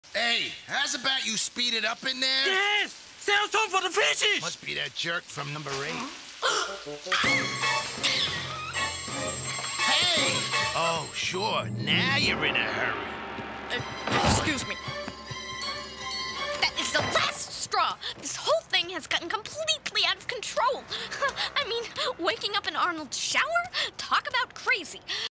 Hey, how's about you speed it up in there? Yes! Sounds home for the fishes! Must be that jerk from number 8. Hey! Oh, sure. Now you're in a hurry. Excuse me. That is the last straw. This whole thing has gotten completely out of control. I mean, waking up in Arnold's shower? Talk about crazy.